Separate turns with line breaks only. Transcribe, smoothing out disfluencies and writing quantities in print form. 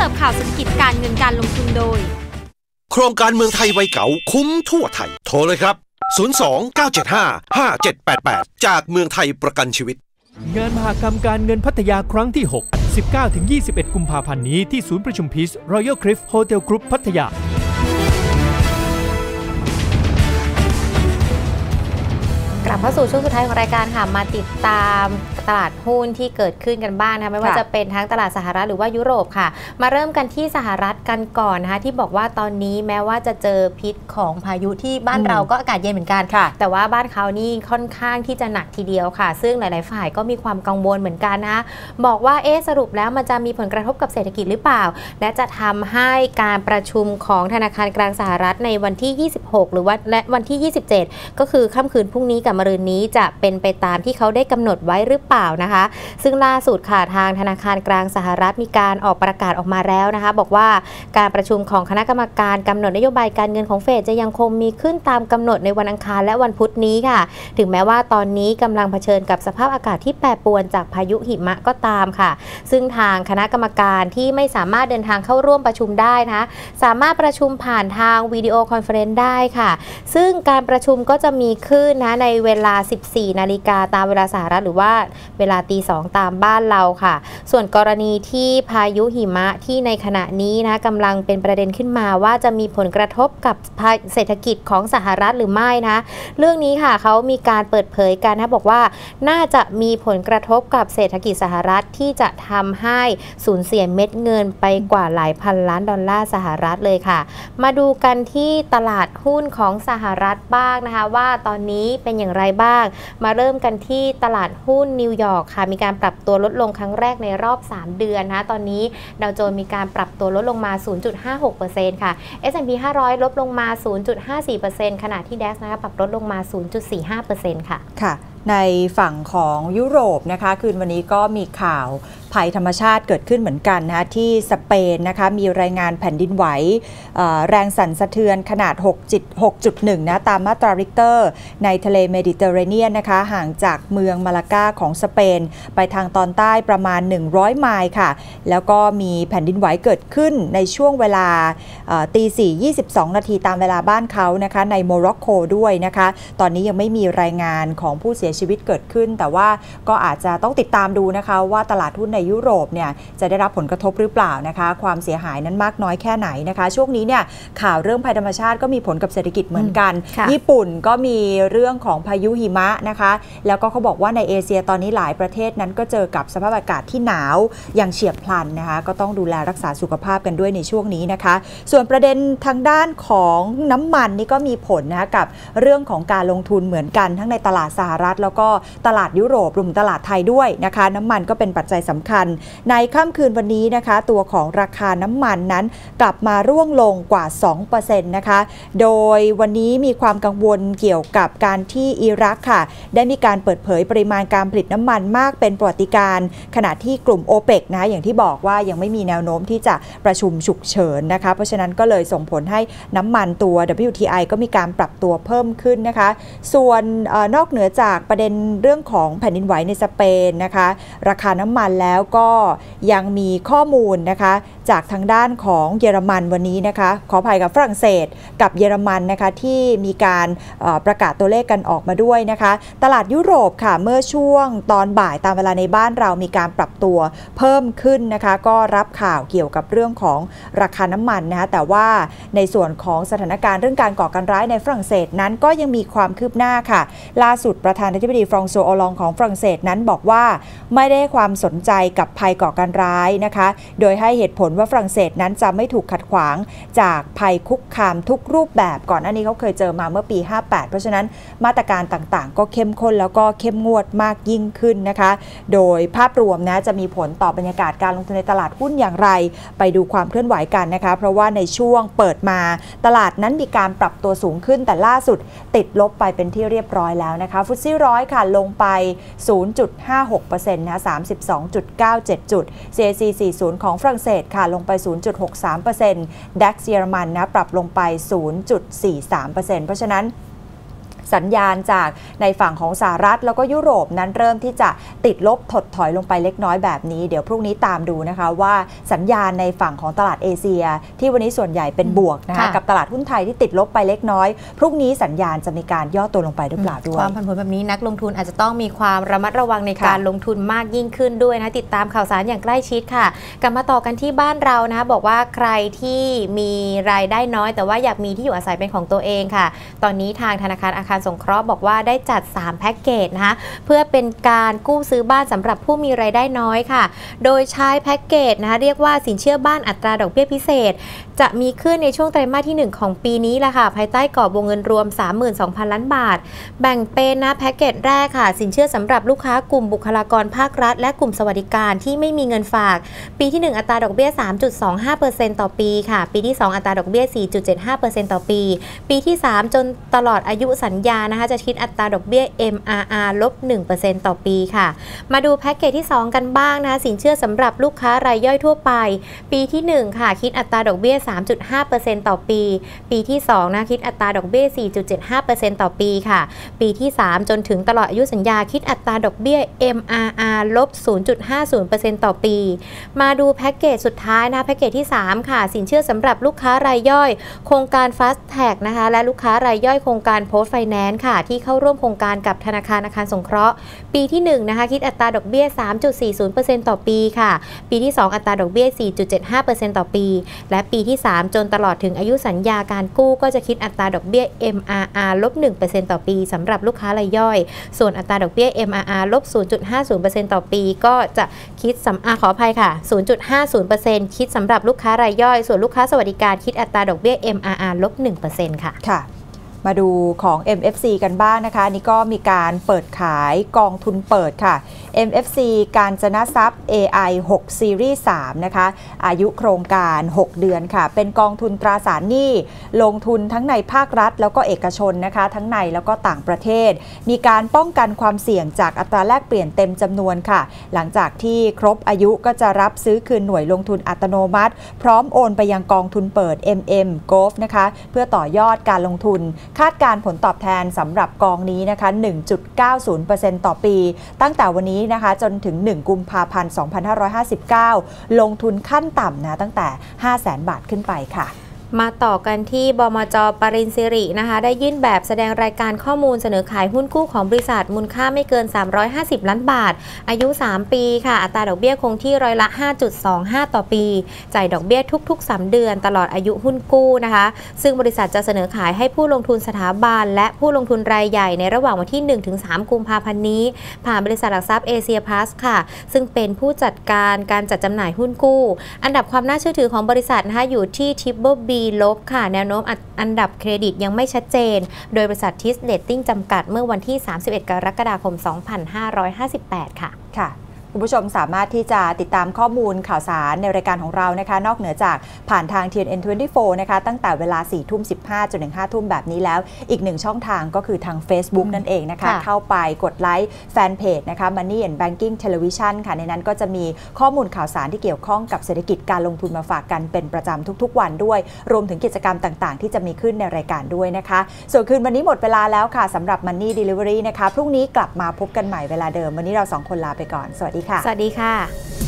สิร์ฟข่าวเศรษฐกิจการเงินการลงทุนโดย
โครงการเมืองไทยวัยเก่าคุ้มทั่วไทยโทรเลยครับ02-975-5788จากเมืองไทยประกันชีวิต
งานมหกรรมการเงินพัทยาครั้งที่ 6 19-21 กุมภาพันธ์นี้ที่ศูนย์ประชุมพีซ Royal Cliff Hotel Group พัทยาก
ลับเข้าสู่ช่วงสุดท้ายของรายการค่ะมาติดตามตลาดหุ้นที่เกิดขึ้นกันบ้างนะคะไม่ว่าจะเป็นทั้งตลาดสหรัฐหรือว่ายุโรปค่ะมาเริ่มกันที่สหรัฐกันก่อนนะคะที่บอกว่าตอนนี้แม้ว่าจะเจอพิษของพายุที่บ้านเราก็อากาศเย็นเหมือนกันแต่ว่าบ้านเขานี่ค่อนข้างที่จะหนักทีเดียวค่ะซึ่งหลายๆฝ่ายก็มีความกังวลเหมือนกันนะบอกว่าสรุปแล้วมันจะมีผลกระทบกับเศรษฐกิจหรือเปล่าและจะทำให้การประชุมของธนาคารกลางสหรัฐในวันที่26หรือว่าและวันที่27ก็คือค่ำคืนพรุ่งนี้กับมะรืนนี้จะเป็นไปตามที่เขาได้กำหนดไว้หรือเปล่านะคะซึ่งล่าสุดค่ะทางธนาคารกลางสหรัฐมีการออกประกาศออกมาแล้วนะคะบอกว่าการประชุมของคณะกรรมการกำหนดนโยบายการเงินของเฟดจะยังคงมีขึ้นตามกำหนดในวันอังคารและวันพุธนี้ค่ะถึงแม้ว่าตอนนี้กำลังเผชิญกับสภาพอากาศที่แปรปรวนจากพายุหิมะก็ตามค่ะซึ่งทางคณะกรรมการที่ไม่สามารถเดินทางเข้าร่วมประชุมได้นะสามารถประชุมผ่านทางวิดีโอคอนเฟอเรนซ์ได้ค่ะซึ่งการประชุมก็จะมีขึ้นนะในเวลา14 นาฬิกาตามเวลาสหรัฐหรือว่าเวลาตี 2ตามบ้านเราค่ะส่วนกรณีที่พายุหิมะที่ในขณะนี้นะกำลังเป็นประเด็นขึ้นมาว่าจะมีผลกระทบกับเศรษฐกิจของสหรัฐหรือไม่นะเรื่องนี้ค่ะเขามีการเปิดเผยกันนะบอกว่าน่าจะมีผลกระทบกับเศรษฐกิจสหรัฐที่จะทำให้สูญเสียเม็ดเงินไปกว่าหลายพันล้านดอลลาร์สหรัฐเลยค่ะมาดูกันที่ตลาดหุ้นของสหรัฐบ้างนะคะว่าตอนนี้เป็นอย่างไรบ้างมาเริ่มกันที่ตลาดหุ้นนิวยอร์กค่ะมีการปรับตัวลดลงครั้งแรกในรอบ3เดือนนะตอนนี้ดาวโจนส์มีการปรับตัวลดลงมา 0.56% ค่ะ S&P 500 ลดลงมา 0.54% ขณะที่ DAX นะคะปรับลดลงมา 0.45% ค่ะ
ค่ะในฝั่งของยุโรปนะคะคืนวันนี้ก็มีข่าวภัยธรรมชาติเกิดขึ้นเหมือนกันนะที่สเปนนะคะมีรายงานแผ่นดินไหวแรงสั่นสะเทือนขนาด 6.1 นะตามมาตราริกเตอร์ในทะเลเมดิเตอร์เรเนียนนะคะห่างจากเมืองมาลากาของสเปนไปทางตอนใต้ประมาณ100ไมล์ค่ะแล้วก็มีแผ่นดินไหวเกิดขึ้นในช่วงเวลาตี 4:22 นาทีตามเวลาบ้านเขานะคะในโมร็อกโกด้วยนะคะตอนนี้ยังไม่มีรายงานของผู้เสียชีวิตเกิดขึ้นแต่ว่าก็อาจจะต้องติดตามดูนะคะว่าตลาดหุ้นในยุโรปเนี่ยจะได้รับผลกระทบหรือเปล่านะคะความเสียหายนั้นมากน้อยแค่ไหนนะคะช่วงนี้เนี่ยข่าวเรื่องภัยธรรมชาติก็มีผลกับเศรษฐกิจเหมือนกันญี่ปุ่นก็มีเรื่องของพายุหิมะนะคะแล้วก็เขาบอกว่าในเอเชียตอนนี้หลายประเทศนั้นก็เจอกับสภาพอากาศที่หนาวอย่างเฉียบพลันนะคะก็ต้องดูแลรักษาสุขภาพกันด้วยในช่วงนี้นะคะส่วนประเด็นทางด้านของน้ำมันนี่ก็มีผลนะคะกับเรื่องของการลงทุนเหมือนกันทั้งในตลาดสหรัฐแล้วก็ตลาดยุโรปรวมตลาดไทยด้วยนะคะน้ำมันก็เป็นปัจจัยสำคัญในค่ำคืนวันนี้นะคะตัวของราคาน้ำมันนั้นกลับมาร่วงลงกว่า 2% นะคะโดยวันนี้มีความกังวลเกี่ยวกับการที่อิรักค่ะได้มีการเปิดเผยปริมาณการผลิตน้ำมันมากเป็นประวัติการณ์ขณะที่กลุ่ม OPEC นะอย่างที่บอกว่ายังไม่มีแนวโน้มที่จะประชุมฉุกเฉินนะคะเพราะฉะนั้นก็เลยส่งผลให้น้ำมันตัว WTI ก็มีการปรับตัวเพิ่มขึ้นนะคะส่วนนอกเหนือจากประเด็นเรื่องของแผ่นดินไหวในสเปนนะคะราคาน้ำมันแล้วก็ยังมีข้อมูลนะคะจากทางด้านของเยอรมันวันนี้นะคะขออภัยกับฝรั่งเศสกับเยอรมันนะคะที่มีการประกาศตัวเลขกันออกมาด้วยนะคะตลาดยุโรปค่ะเมื่อช่วงตอนบ่ายตามเวลาในบ้านเรามีการปรับตัวเพิ่มขึ้นนะคะก็รับข่าวเกี่ยวกับเรื่องของราคาน้ำมันนะคะแต่ว่าในส่วนของสถานการณ์เรื่องการก่อการร้ายในฝรั่งเศสนั้นก็ยังมีความคืบหน้าค่ะล่าสุดประธานาธิบดีฟรองซัว โอลองของฝรั่งเศสนั้นบอกว่าไม่ได้ความสนใจกับภัยก่อการร้ายนะคะโดยให้เหตุผลว่าฝรั่งเศสนั้นจะไม่ถูกขัดขวางจากภัยคุกคามทุกรูปแบบก่อนหน้านี้เขาเคยเจอมาเมื่อปี 58 เพราะฉะนั้นมาตรการต่างๆก็เข้มข้นแล้วก็เข้มงวดมากยิ่งขึ้นนะคะโดยภาพรวมนะจะมีผลต่อบรรยากาศการลงทุนในตลาดหุ้นอย่างไรไปดูความเคลื่อนไหวกันนะคะเพราะว่าในช่วงเปิดมาตลาดนั้นมีการปรับตัวสูงขึ้นแต่ล่าสุดติดลบไปเป็นที่เรียบร้อยแล้วนะคะฟุตซี่100ค่ะลงไป 0.56% นะ 32.97 จุด CAC 40ของฝรั่งเศสค่ะลงไป 0.63% DAX เยอรมันนะปรับลงไป 0.43% เพราะฉะนั้นสัญญาณจากในฝั่งของสหรัฐแล้วก็ยุโรปนั้นเริ่มที่จะติดลบถดถอยลงไปเล็กน้อยแบบนี้เดี๋ยวพรุ่งนี้ตามดูนะคะว่าสัญญาณในฝั่งของตลาดเอเชียที่วันนี้ส่วนใหญ่เป็นบวกนะคะกับตลาดหุ้นไทยที่ติดลบไปเล็กน้อยพรุ่งนี้สัญญาณจะมีการย่อตัวลงไปหรือเปล่าด้วย
ความผันผวนแบบนี้นักลงทุนอาจจะต้องมีความระมัดระวังในการลงทุนมากยิ่งขึ้นด้วยนะติดตามข่าวสารอย่างใกล้ชิดค่ะกลับมาต่อกันที่บ้านเรานะบอกว่าใครที่มีรายได้น้อยแต่ว่าอยากมีที่อยู่อาศัยเป็นของตัวเองค่ะตอนนี้ทางธนาคารอาคารสงเคราะห์บอกว่าได้จัด3แพ็กเกจนะคะเพื่อเป็นการกู้ซื้อบ้านสำหรับผู้มีรายได้น้อยค่ะโดยใช้แพ็กเกจนะคะเรียกว่าสินเชื่อบ้านอัตราดอกเบี้ยพิเศษจะมีขึ้นในช่วงไตรมาสที่1ของปีนี้แหละค่ะภายใต้กรอบวงเงินรวม 32,000 ล้านบาทแบ่งเป็นนะแพ็กเกจแรกค่ะสินเชื่อสำหรับลูกค้ากลุ่มบุคลากรภาครัฐและกลุ่มสวัสดิการที่ไม่มีเงินฝากปีที่1อัตราดอกเบี้ย 3.25% ต่อปีค่ะปีที่2อัตราดอกเบี้ย 4.75% ต่อปีปีที่3จนตลอดอายุสัญญานะคะจะคิดอัตราดอกเบี้ย MRR ลบ 1% ต่อปีค่ะมาดูแพ็กเกจที่2กันบ้างนะคะสินเชื่อสำหรับลูกค้ารายย่อยทั่วไปปีที่1ค่ะคิดอัตราดอกเบี้ย 3.5% ต่อปีปีที่2นะคิดอัตราดอกเบี้ย 4.75% ต่อปีค่ะปีที่3จนถึงตลอดอายุสัญญาคิดอัตราดอกเบี้ย MRR ลบ 0.50% ต่อปีมาดูแพ็กเกจสุดท้ายนะแพ็กเกจที่3ค่ะสินเชื่อสำหรับลูกค้ารายย่อยโครงการ Fast Tag นะคะและลูกค้ารายย่อยโครงการ Post Finance ค่ะที่เข้าร่วมโครงการกับธนาคารอาคารสงเคราะห์ปีที่1นะคะคิดอัตราดอกเบี้ย 3.40% ต่อปีค่ะปีที่2อัตราดอกเบี้ย 4.75% ต่อปีและปีที่3จนตลอดถึงอายุสัญญาการกู้ก็จะคิดอัตราดอกเบี้ย MRR ลบ 1% ต่อปีสำหรับลูกค้ารายย่อยส่วนอัตราดอกเบี้ย MRR ลบ 0.50% ต่อปีก็จะคิดขออภัยค่ะ 0.50% คิดสำหรับลูกค้ารายย่อยส่วนลูกค้าสวัสดิการคิดอัตราดอกเบี้ย MRR ลบ 1% ค่ะ
มาดูของ MFC กันบ้างนะคะนี่ก็มีการเปิดขายกองทุนเปิดค่ะ MFC การจนทรัพย์ AI 6 Series 3นะคะอายุโครงการ6เดือนค่ะเป็นกองทุนตราสารหนี้ลงทุนทั้งในภาครัฐแล้วก็เอกชนนะคะทั้งในแล้วก็ต่างประเทศมีการป้องกันความเสี่ยงจากอัตราแลกเปลี่ยนเต็มจำนวนค่ะหลังจากที่ครบอายุก็จะรับซื้อคืนหน่วยลงทุนอัตโนมัติพร้อมโอนไปยังกองทุนเปิด MM Gulf นะคะเพื่อต่อยอดการลงทุนคาดการผลตอบแทนสำหรับกองนี้นะคะ 1.90% ต่อปีตั้งแต่วันนี้นะคะจนถึง1กุมภาพันธ์2559ลงทุนขั้นต่ำนะตั้งแต่ 500,000 บาทขึ้นไปค่ะ
มาต่อกันที่บมจ.ปริญสิรินะคะได้ยื่นแบบแสดงรายการข้อมูลเสนอขายหุ้นกู้ของบริษัทมูลค่าไม่เกิน350ล้านบาทอายุ3ปีค่ะอัตราดอกเบี้ยคงที่ร้อยละ 5.25 ต่อปีจ่ายดอกเบี้ยทุกๆ3เดือนตลอดอายุหุ้นกู้นะคะซึ่งบริษัทจะเสนอขายให้ผู้ลงทุนสถาบันและผู้ลงทุนรายใหญ่ในระหว่างวันที่ 1-3 กุมภาพันธ์นี้ผ่านบริษัทหลักทรัพย์เอเชียพลัสค่ะซึ่งเป็นผู้จัดการการจัดจำหน่ายหุ้นกู้อันดับความน่าเชื่อถือของบริษัทนะคะอยู่ที่ Triple Bลบค่ะแนวโน้มอันดับเครดิตยังไม่ชัดเจนโดยบริษัททิสเรตติ้งจำกัดเมื่อวันที่31กรกฎาคม2558ค่ะ
คุณผู้ชมสามารถที่จะติดตามข้อมูลข่าวสารในรายการของเรานะคะนอกเหนือจากผ่านทาง TNN24 นะคะตั้งแต่เวลา 4:15 จนถึง 5 ทุ่มแบบนี้แล้วอีก1ช่องทางก็คือทาง Facebook นั่นเองนะคะเข้าไปกดไลค์แฟนเพจนะคะ Money and Banking Television ค่ะในนั้นก็จะมีข้อมูลข่าวสารที่เกี่ยวข้องกับเศรษฐกิจการลงทุนมาฝากกันเป็นประจำทุกๆวันด้วยรวมถึงกิจกรรมต่างๆที่จะมีขึ้นในรายการด้วยนะคะส่วนคืนวันนี้หมดเวลาแล้วค่ะสำหรับ Money Delivery นะคะพรุ่งนี้กลับมาพบกันใหม่เวลาเดิมวันนี้เรา2คนลาไปก่อนสวัสดีค่ะ
สวัสดีค่ะ